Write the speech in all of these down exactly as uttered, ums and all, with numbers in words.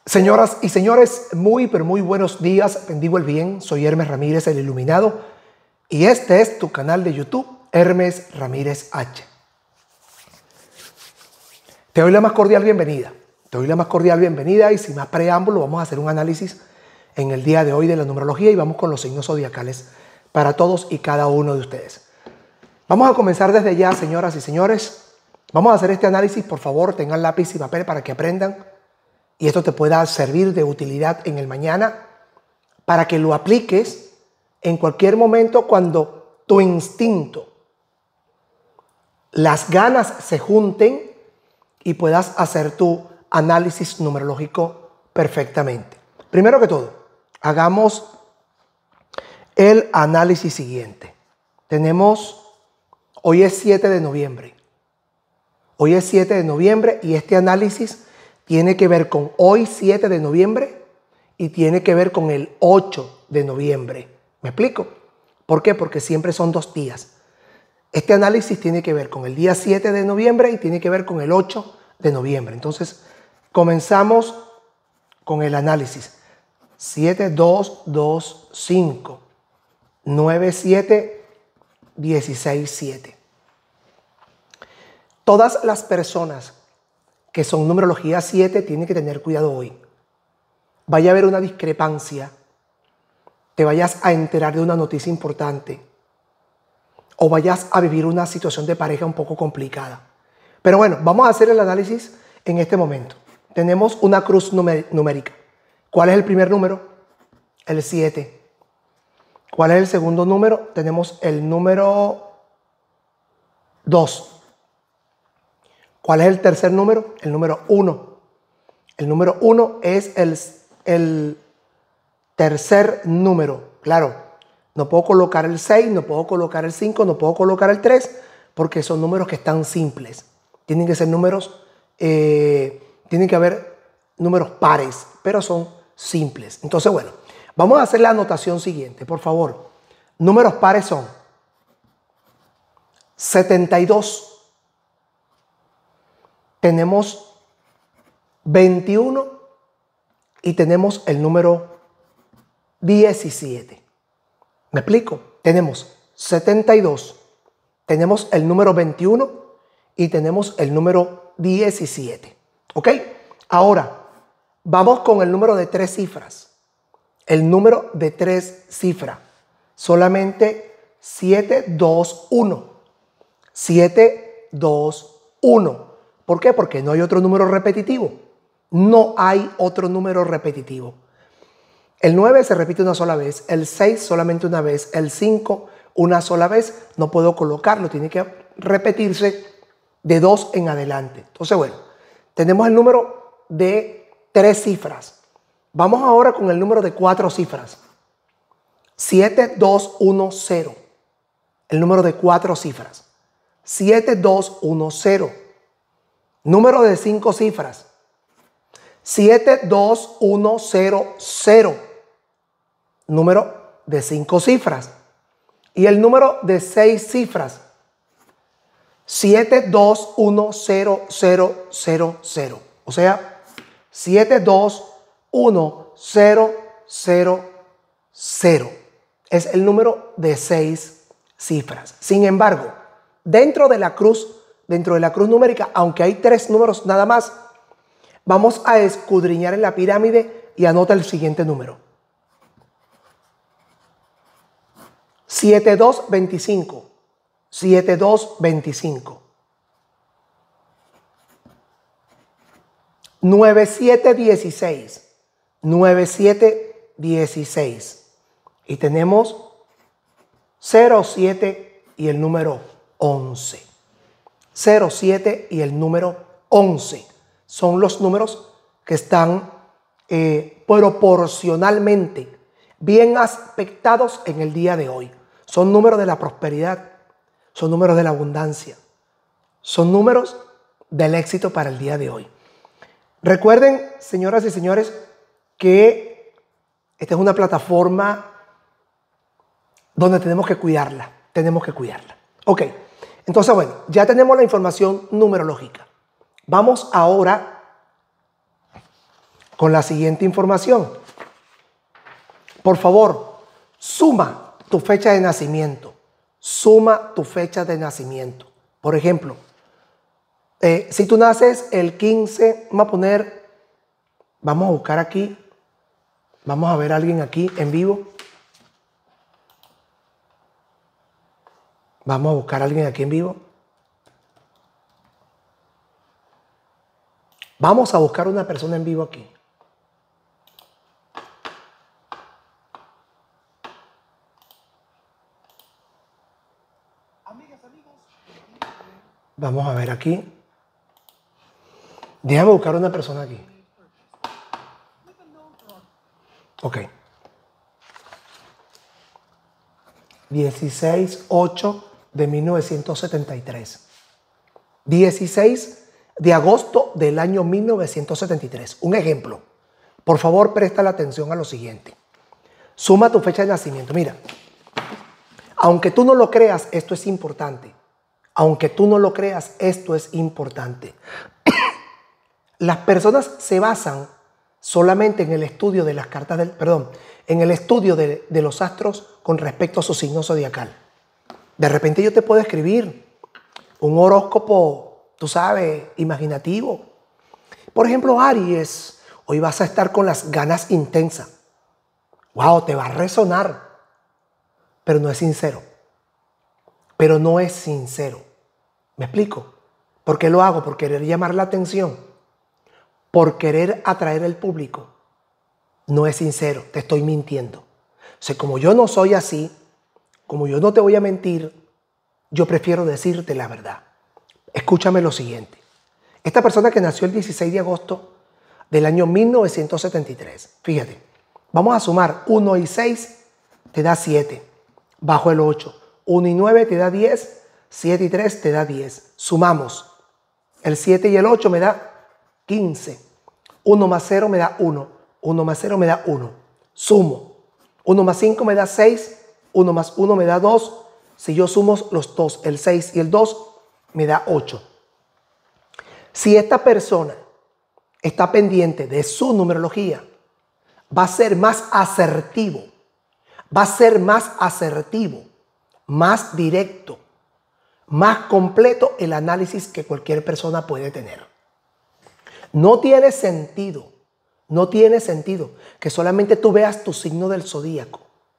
Señoras y señores, muy pero muy buenos días, bendigo el bien, soy Hermes Ramírez, el Iluminado, y este es tu canal de YouTube, Hermes Ramírez H. Te doy la más cordial bienvenida, te doy la más cordial bienvenida y sin más preámbulo vamos a hacer un análisis en el día de hoy de la numerología y vamos con los signos zodiacales para todos y cada uno de ustedes. Vamos a comenzar desde ya, señoras y señores, vamos a hacer este análisis, por favor tengan lápiz y papel para que aprendan. Y esto te pueda servir de utilidad en el mañana para que lo apliques en cualquier momento cuando tu instinto, las ganas se junten y puedas hacer tu análisis numerológico perfectamente. Primero que todo, hagamos el análisis siguiente. Tenemos, hoy es siete de noviembre. Hoy es siete de noviembre y este análisis tiene que ver con hoy siete de noviembre y tiene que ver con el ocho de noviembre. ¿Me explico? ¿Por qué? Porque siempre son dos días. Este análisis tiene que ver con el día siete de noviembre y tiene que ver con el ocho de noviembre. Entonces, comenzamos con el análisis. siete, dos, dos, cinco, nueve, siete, dieciséis, siete. Todas las personas que son numerología siete, tienen que tener cuidado hoy. Vaya a haber una discrepancia, te vayas a enterar de una noticia importante o vayas a vivir una situación de pareja un poco complicada. Pero bueno, vamos a hacer el análisis en este momento. Tenemos una cruz numérica. ¿Cuál es el primer número? El siete. ¿Cuál es el segundo número? Tenemos el número dos. ¿Cuál es el tercer número? El número uno. El número uno es el, el tercer número. Claro, no puedo colocar el seis, no puedo colocar el cinco, no puedo colocar el tres, porque son números que están simples. Tienen que ser números, eh, tienen que haber números pares, pero son simples. Entonces, bueno, vamos a hacer la anotación siguiente, por favor. Números pares son setenta y dos. Tenemos veintiuno y tenemos el número diecisiete. ¿Me explico? Tenemos setenta y dos, tenemos el número veintiuno y tenemos el número diecisiete. ¿Ok? Ahora, vamos con el número de tres cifras. El número de tres cifras. Solamente siete, dos, uno. siete, dos, uno. ¿Por qué? Porque no hay otro número repetitivo. No hay otro número repetitivo. El nueve se repite una sola vez, el seis solamente una vez, el cinco una sola vez. No puedo colocarlo, tiene que repetirse de dos en adelante. Entonces, bueno, tenemos el número de tres cifras. Vamos ahora con el número de cuatro cifras. siete, dos, uno, cero. El número de cuatro cifras. siete, dos, uno, cero. Número de cinco cifras. siete, dos, uno, cero, cero. Número de cinco cifras. Y el número de seis cifras. siete, dos, uno, cero, cero, cero, cero. O sea, siete, dos, uno, cero, cero, cero. Es el número de seis cifras. Sin embargo, dentro de la cruz Dentro de la cruz numérica, aunque hay tres números nada más, vamos a escudriñar en la pirámide y anota el siguiente número. siete, dos, veinticinco. siete, dos, veinticinco. nueve, siete, dieciséis. nueve, siete, dieciséis. Y tenemos cero, siete y el número once. cero, siete y el número once son los números que están eh, proporcionalmente bien aspectados en el día de hoy. Son números de la prosperidad, son números de la abundancia, son números del éxito para el día de hoy. Recuerden, señoras y señores, que esta es una plataforma donde tenemos que cuidarla, tenemos que cuidarla. Ok. Entonces, bueno, ya tenemos la información numerológica. Vamos ahora con la siguiente información. Por favor, suma tu fecha de nacimiento. Suma tu fecha de nacimiento. Por ejemplo, eh, si tú naces el quince, vamos a poner, vamos a buscar aquí, vamos a ver a alguien aquí en vivo. Vamos a buscar a alguien aquí en vivo. Vamos a buscar una persona en vivo aquí. Vamos a ver aquí. Déjame buscar una persona aquí. Ok. dieciséis ocho de mil novecientos setenta y tres. dieciséis de agosto del año mil novecientos setenta y tres. Un ejemplo. Por favor, presta la atención a lo siguiente. Suma tu fecha de nacimiento. Mira, aunque tú no lo creas, esto es importante. Aunque tú no lo creas, esto es importante. Las personas se basan solamente en el estudio de las cartas del, perdón, en el estudio de, de los astros con respecto a su signo zodiacal. De repente yo te puedo escribir un horóscopo, tú sabes, imaginativo. Por ejemplo, Aries, hoy vas a estar con las ganas intensas. Wow, te va a resonar, pero no es sincero. Pero no es sincero. ¿Me explico? ¿Por qué lo hago? Por querer llamar la atención. Por querer atraer al público. No es sincero, te estoy mintiendo. O sea, como yo no soy así, como yo no te voy a mentir, yo prefiero decirte la verdad. Escúchame lo siguiente. Esta persona que nació el dieciséis de agosto del año mil novecientos setenta y tres, fíjate, vamos a sumar uno y seis, te da siete, bajo el ocho. uno y nueve te da diez, siete y tres te da diez. Sumamos, el siete y el ocho me da quince. uno más cero me da uno. uno más cero me da uno. Sumo. uno más cinco me da seis. uno más uno me da dos. Si yo sumo los dos, el seis y el dos, me da ocho. Si esta persona está pendiente de su numerología, va a ser más asertivo. Va a ser más asertivo, más directo, más completo el análisis que cualquier persona puede tener. No tiene sentido, no tiene sentido que solamente tú veas tu signo del zodíaco.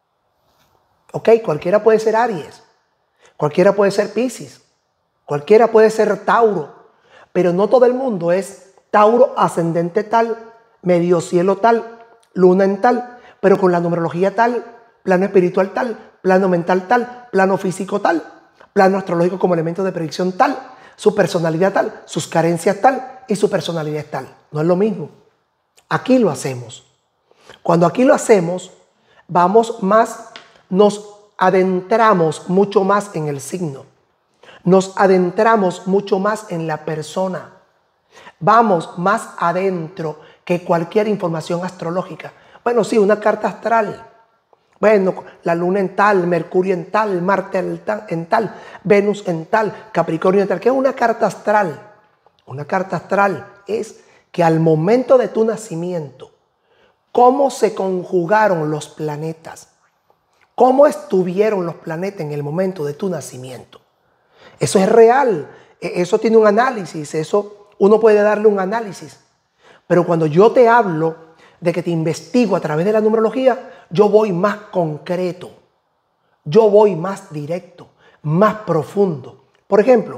Ok, cualquiera puede ser Aries, cualquiera puede ser Piscis, cualquiera puede ser Tauro, pero no todo el mundo es Tauro ascendente tal, medio cielo tal, luna en tal, pero con la numerología tal, plano espiritual tal, plano mental tal, plano físico tal, plano astrológico como elemento de predicción tal, su personalidad tal, sus carencias tal y su personalidad tal. No es lo mismo. Aquí lo hacemos. Cuando aquí lo hacemos, vamos más, nos adentramos mucho más en el signo. Nos adentramos mucho más en la persona. Vamos más adentro que cualquier información astrológica. Bueno, sí, una carta astral. Bueno, la luna en tal, Mercurio en tal, Marte en tal, en tal, Venus en tal, Capricornio en tal. ¿Qué es una carta astral? Una carta astral es que al momento de tu nacimiento, cómo se conjugaron los planetas, cómo estuvieron los planetas en el momento de tu nacimiento. Eso es real, eso tiene un análisis, eso uno puede darle un análisis. Pero cuando yo te hablo de que te investigo a través de la numerología, yo voy más concreto, yo voy más directo, más profundo. Por ejemplo,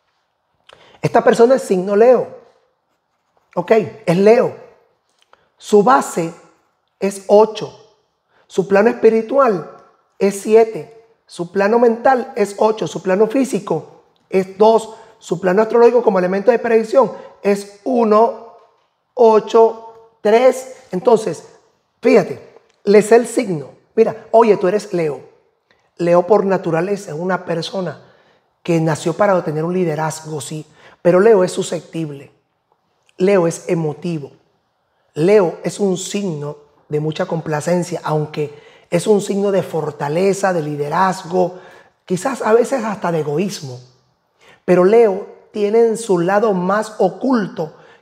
esta persona es signo Leo, ok, es Leo, su base es ocho, su plano espiritual es siete, su plano mental es ocho, su plano físico es dos, su plano astrológico como elemento de predicción es uno, ocho, tres. Entonces, fíjate, le sé el signo. Mira, oye, tú eres Leo. Leo por naturaleza es una persona que nació para tener un liderazgo, sí. Pero Leo es susceptible. Leo es emotivo. Leo es un signo de mucha complacencia, aunque es un signo de fortaleza, de liderazgo, quizás a veces hasta de egoísmo. Pero Leo tiene en su lado más oculto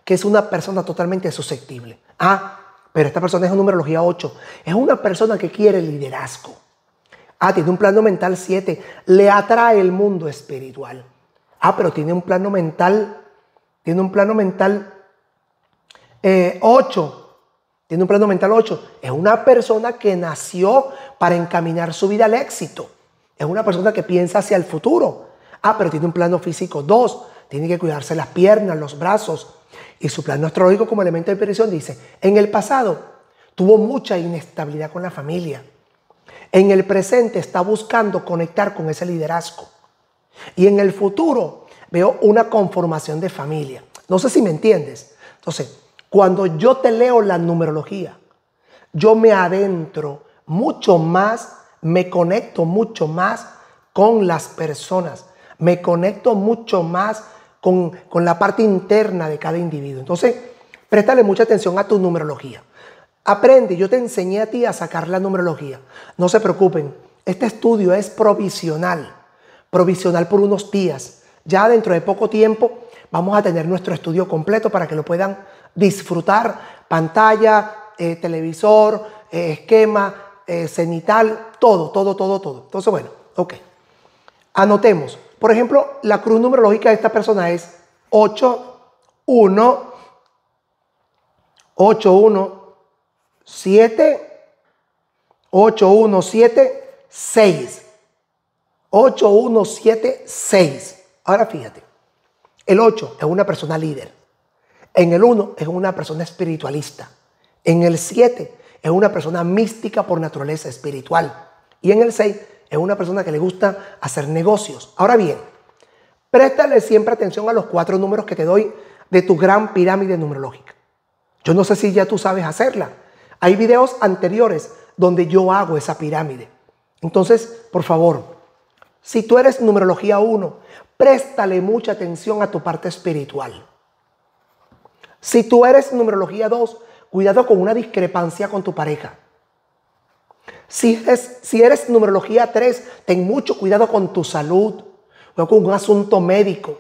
que es una persona totalmente susceptible. Ah, pero esta persona es una numerología ocho. Es una persona que quiere liderazgo. Ah, tiene un plano mental siete. Le atrae el mundo espiritual. Ah, pero tiene un plano mental, tiene un plano mental eh, ocho. Tiene un plano mental ocho. Es una persona que nació para encaminar su vida al éxito. Es una persona que piensa hacia el futuro. Ah, pero tiene un plano físico dos. Tiene que cuidarse las piernas, los brazos. Y su plano astrológico como elemento de predicción dice, en el pasado tuvo mucha inestabilidad con la familia. En el presente está buscando conectar con ese liderazgo. Y en el futuro veo una conformación de familia. No sé si me entiendes. Entonces, cuando yo te leo la numerología, yo me adentro mucho más, me conecto mucho más con las personas. Me conecto mucho más con, con la parte interna de cada individuo. Entonces, préstale mucha atención a tu numerología. Aprende, yo te enseñé a ti a sacar la numerología. No se preocupen, este estudio es provisional. Provisional por unos días. Ya dentro de poco tiempo vamos a tener nuestro estudio completo para que lo puedan disfrutar. Pantalla, eh, televisor, eh, esquema, eh, cenital, todo, todo, todo, todo. Entonces, bueno, ok. Anotemos. Por ejemplo, la cruz numerológica de esta persona es ocho, uno, ocho, uno, siete, ocho, uno, siete, seis. ocho, uno, siete, seis. Ahora fíjate, el ocho es una persona líder. En el uno es una persona espiritualista. En el siete es una persona mística por naturaleza espiritual. Y en el seis es una persona que le gusta hacer negocios. Ahora bien, préstale siempre atención a los cuatro números que te doy de tu gran pirámide numerológica. Yo no sé si ya tú sabes hacerla. Hay videos anteriores donde yo hago esa pirámide. Entonces, por favor, si tú eres numerología uno, préstale mucha atención a tu parte espiritual. Si tú eres numerología dos, cuidado con una discrepancia con tu pareja. Si eres, si eres numerología tres, ten mucho cuidado con tu salud o con un asunto médico.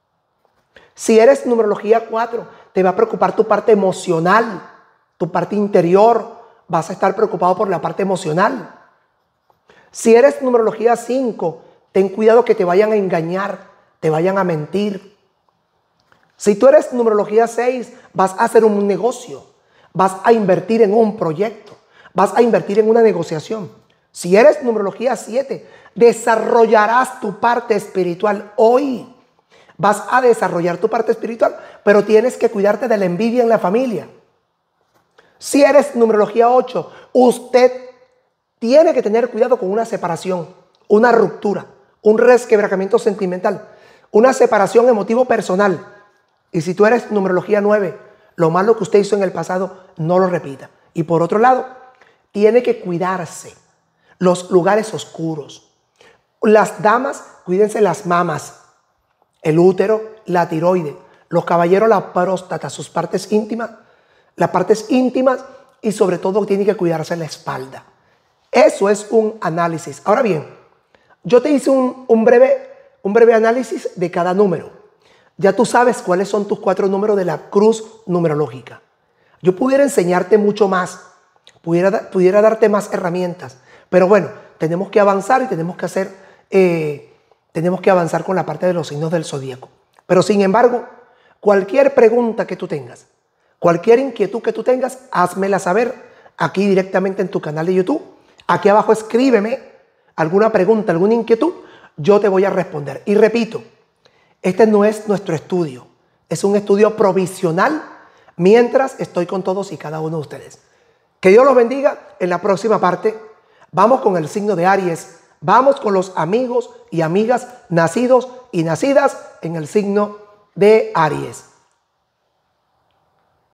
Si eres numerología cuatro, te va a preocupar tu parte emocional, tu parte interior. Vas a estar preocupado por la parte emocional. Si eres numerología cinco, ten cuidado que te vayan a engañar, te vayan a mentir. Si tú eres numerología seis, vas a hacer un negocio, vas a invertir en un proyecto, vas a invertir en una negociación. Si eres numerología siete, desarrollarás tu parte espiritual hoy. Vas a desarrollar tu parte espiritual, pero tienes que cuidarte de la envidia en la familia. Si eres numerología ocho, usted tiene que tener cuidado con una separación, una ruptura, un resquebrajamiento sentimental, una separación emotivo personal. Y si tú eres numerología nueve, lo malo que usted hizo en el pasado, no lo repita. Y por otro lado, tiene que cuidarse los lugares oscuros. Las damas, cuídense las mamas, el útero, la tiroide. Los caballeros, la próstata, sus partes íntimas, las partes íntimas y sobre todo tiene que cuidarse la espalda. Eso es un análisis. Ahora bien, yo te hice un, un, breve, un breve análisis de cada número. Ya tú sabes cuáles son tus cuatro números de la cruz numerológica. Yo pudiera enseñarte mucho más, pudiera, pudiera darte más herramientas, pero bueno, tenemos que avanzar y tenemos que hacer, eh, tenemos que avanzar con la parte de los signos del zodíaco. Pero sin embargo, cualquier pregunta que tú tengas, cualquier inquietud que tú tengas, házmela saber aquí directamente en tu canal de YouTube. Aquí abajo escríbeme alguna pregunta, alguna inquietud, yo te voy a responder. Y repito, este no es nuestro estudio, es un estudio provisional mientras estoy con todos y cada uno de ustedes. Que Dios los bendiga. En la próxima parte vamos con el signo de Aries, vamos con los amigos y amigas nacidos y nacidas en el signo de Aries.